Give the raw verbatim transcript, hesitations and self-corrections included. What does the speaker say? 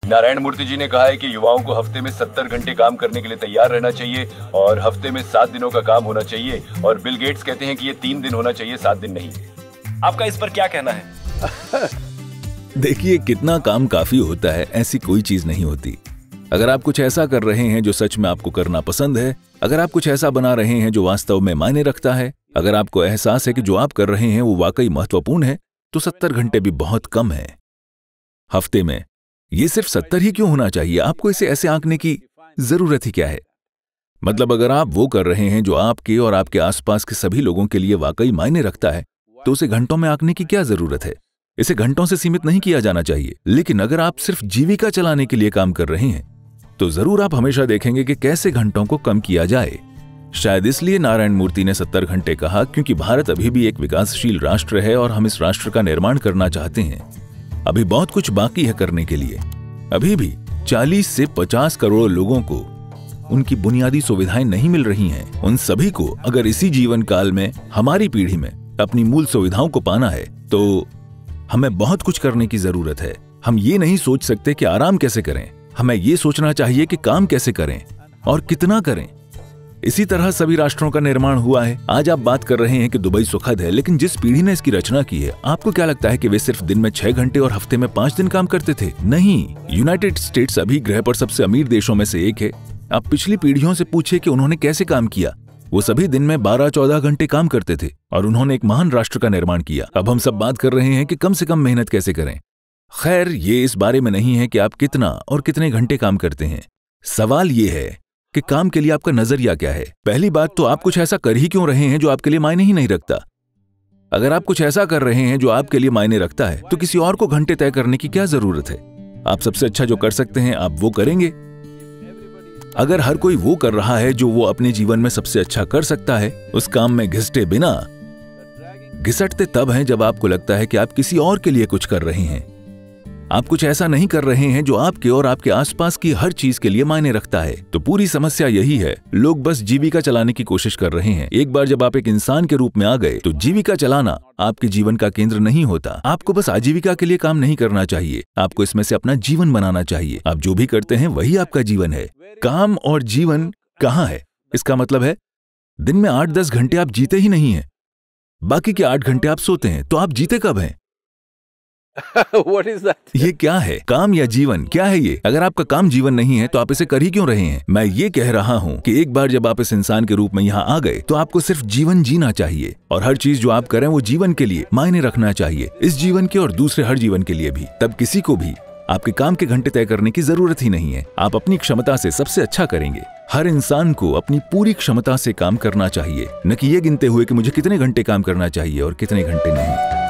नारायण मूर्ति जी ने कहा है कि युवाओं को हफ्ते में सत्तर घंटे काम करने के लिए तैयार रहना चाहिए और हफ्ते में सात दिनों का काम होना चाहिए, और बिल गेट्स कहते हैं कि ये तीन दिन होना चाहिए, सात दिन नहीं। आपका इस पर क्या कहना है? देखिए, कितना काम काफी होता है ऐसी कोई चीज नहीं होती। अगर आप कुछ ऐसा कर रहे हैं जो सच में आपको करना पसंद है, अगर आप कुछ ऐसा बना रहे हैं जो वास्तव में मायने रखता है, अगर आपको एहसास है कि जो आप कर रहे हैं वो वाकई महत्वपूर्ण है, तो सत्तर घंटे भी बहुत कम है। हफ्ते में ये सिर्फ सत्तर ही क्यों होना चाहिए? आपको इसे ऐसे आंकने की जरूरत ही क्या है? मतलब अगर आप वो कर रहे हैं जो आपके और आपके आसपास के सभी लोगों के लिए वाकई मायने रखता है, तो उसे घंटों में आंकने की क्या जरूरत है? इसे घंटों से सीमित नहीं किया जाना चाहिए। लेकिन अगर आप सिर्फ जीविका चलाने के लिए काम कर रहे हैं, तो जरूर आप हमेशा देखेंगे कि कैसे घंटों को कम किया जाए। शायद इसलिए नारायण मूर्ति ने सत्तर घंटे कहा, क्योंकि भारत अभी भी एक विकासशील राष्ट्र है और हम इस राष्ट्र का निर्माण करना चाहते हैं। अभी बहुत कुछ बाकी है करने के लिए। अभी भी चालीस से पचास करोड़ लोगों को उनकी बुनियादी सुविधाएं नहीं मिल रही हैं। उन सभी को अगर इसी जीवन काल में, हमारी पीढ़ी में अपनी मूल सुविधाओं को पाना है, तो हमें बहुत कुछ करने की जरूरत है। हम ये नहीं सोच सकते कि आराम कैसे करें, हमें ये सोचना चाहिए कि काम कैसे करें और कितना करें। इसी तरह सभी राष्ट्रों का निर्माण हुआ है। आज आप बात कर रहे हैं कि दुबई सुखद है, लेकिन जिस पीढ़ी ने इसकी रचना की है, आपको क्या लगता है कि वे सिर्फ दिन में छह घंटे और हफ्ते में पांच दिन काम करते थे? नहीं। यूनाइटेड स्टेट्स अभी ग्रह पर सबसे अमीर देशों में से एक है। आप पिछली पीढ़ियों से पूछिए कि उन्होंने कैसे काम किया। वो सभी दिन में बारह चौदह घंटे काम करते थे और उन्होंने एक महान राष्ट्र का निर्माण किया। अब हम सब बात कर रहे हैं कि कम से कम मेहनत कैसे करें। खैर, ये इस बारे में नहीं है कि आप कितना और कितने घंटे काम करते हैं। सवाल ये है कि काम के लिए आपका नजरिया क्या है। पहली बात तो आप कुछ ऐसा कर ही क्यों रहे हैं जो आपके लिए मायने ही नहीं रखता। अगर आप कुछ ऐसा कर रहे हैं जो आपके लिए मायने रखता है, तो किसी और को घंटे तय करने की क्या जरूरत है? आप सबसे अच्छा जो कर सकते हैं आप वो करेंगे। अगर हर कोई वो कर रहा है जो वो अपने जीवन में सबसे अच्छा कर सकता है, उस काम में घिसटे बिना, घिसटते तब हैं जब आपको लगता है कि आप किसी और के लिए कुछ कर रहे हैं। आप कुछ ऐसा नहीं कर रहे हैं जो आपके और आपके आसपास की हर चीज के लिए मायने रखता है। तो पूरी समस्या यही है, लोग बस जीविका चलाने की कोशिश कर रहे हैं। एक बार जब आप एक इंसान के रूप में आ गए, तो जीविका चलाना आपके जीवन का केंद्र नहीं होता। आपको बस आजीविका के लिए काम नहीं करना चाहिए, आपको इसमें से अपना जीवन बनाना चाहिए। आप जो भी करते हैं वही आपका जीवन है। काम और जीवन कहाँ है? इसका मतलब है दिन में आठ दस घंटे आप जीते ही नहीं हैं, बाकी के आठ घंटे आप सोते हैं। तो आप जीते कब हैं? What is that? ये क्या है? काम या जीवन क्या है ये? अगर आपका काम जीवन नहीं है तो आप इसे कर ही क्यों रहे हैं? मैं ये कह रहा हूँ कि एक बार जब आप इस इंसान के रूप में यहाँ आ गए, तो आपको सिर्फ जीवन जीना चाहिए और हर चीज जो आप करें वो जीवन के लिए मायने रखना चाहिए, इस जीवन के और दूसरे हर जीवन के लिए भी। तब किसी को भी आपके काम के घंटे तय करने की जरूरत ही नहीं है। आप अपनी क्षमता से सबसे अच्छा करेंगे। हर इंसान को अपनी पूरी क्षमता से काम करना चाहिए, न कि ये गिनते हुए कि मुझे कितने घंटे काम करना चाहिए और कितने घंटे नहीं।